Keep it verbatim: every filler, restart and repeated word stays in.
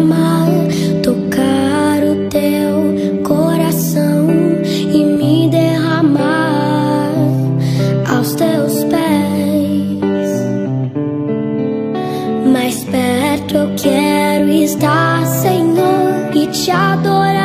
amar, tocar o teu coração e me derramar aos teus pés. Mais perto eu quero estar, Senhor, e te adorar.